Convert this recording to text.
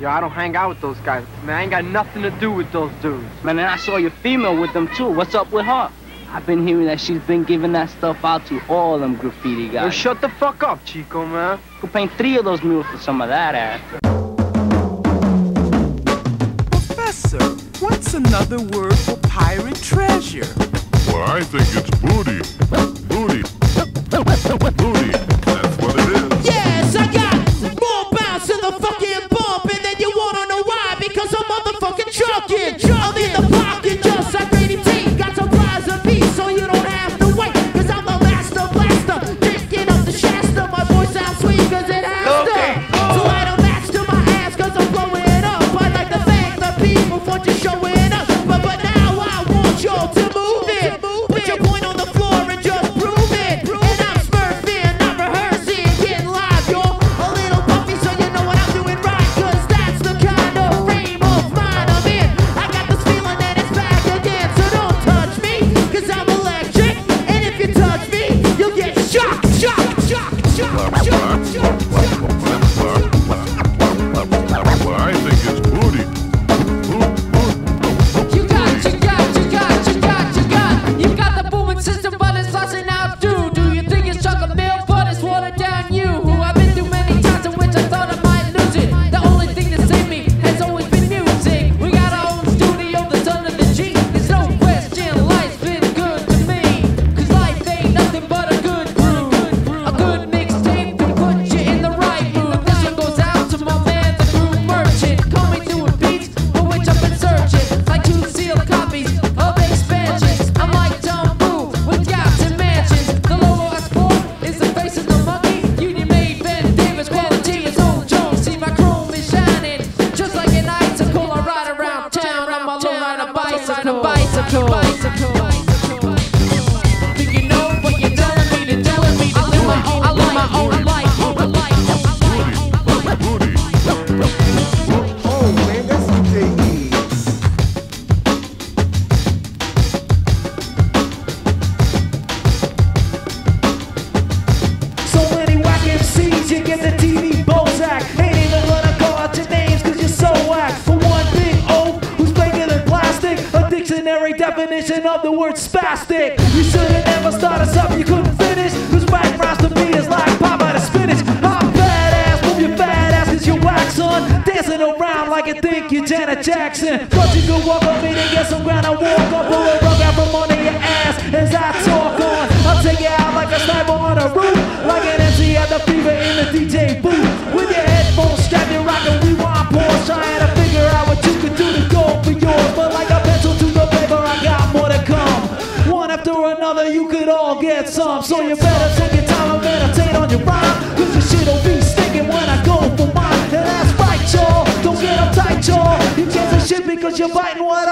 Yo, I don't hang out with those guys. Man, I ain't got nothing to do with those dudes. Man, and I saw your female with them too. What's up with her? I've been hearing that she's been giving that stuff out to all them graffiti guys. Yo, shut the fuck up, Chico, man. You could paint 3 of those mules for some of that ass. Professor, what's another word for pirate treasure? Well, I think it's booty. Booty. Booty. That's what it is. Yes, I got more bounce in the fucking bump, and then you wanna know why? Because I'm motherfucking drunken. I'm in the pocket just like Brady T. Got some prize of peace, so you don't have to wait. Cause I'm the master blaster, drinking up the Shasta. My voice sounds sweet cause it has to. So I don't match to my ass cause I'm blowing up. I'd like to thank the people for just showing up. But now I want y'all to move it. Put your point on the floor and just prove it. And I'm smurfing, not rehearsing, getting live, y'all. A little puffy so you know what I'm doing right. Cause that's the kind of frame of mind I'm in. I got this feeling that it's back again. So don't touch me, cause I'm electric. And if you touch me, you'll get shocked, shocked, shocked, shocked, shocked, shocked. Well, I think it's booty. You got the booming system, but it's tossing out doo. Do you think it's chocolate milk, but it's watered down you? Who I've been through many times in which I thought I might lose it. The only thing that saved me has always been music. We got our own studio that's under the G. There's no question, life's been good to me. Cause life ain't nothing but a good groove. A good mixtape can put you in the right mood. This one goes out to my man, the groove merchant. Call me doing beats for which I've been searching. Like 2 sealed copies of expansions. I'm like Tom Boo with yachts and mansions. The logo I sport is the face of the monkey. Union made Ben Davis, quality is old Jones. See my chrome is shining just like an icicle. I ride around town, I'm a low rider bicycle. Think you know what you're telling me to live my own life. Booty. Oh man, that's DJ So many whack MCs, you get the TV Bozak. Ain't even gonna call out your names cause you're so whack. For one big O who's bigger than plastic, a dictionary definition of the word spastic. You should've never started something you couldn't finish. Cause whack rhymes to me is like pop out of spinach. I'm badass, move your fat ass cause you whack, son. Dancing around like you think you're Janet Jackson. But you could walk up me to get some ground. I walk up, pull a rug out from under your ass as I talk on. I'll take you out like a sniper on a roof, like an MC at the fever in the DJ booth. With your headphones strapped, you're rockin' rewind pause, trying to figure out what you could do to go for yours. But like a pencil to the paper, I got more to come. One after another, you could all get some. So you better take your time and meditate on your rhyme, cause the shit'll be sticking when I go for mine. And that's right, y'all. Don't get uptight, y'all. You can't say shit because you're biting what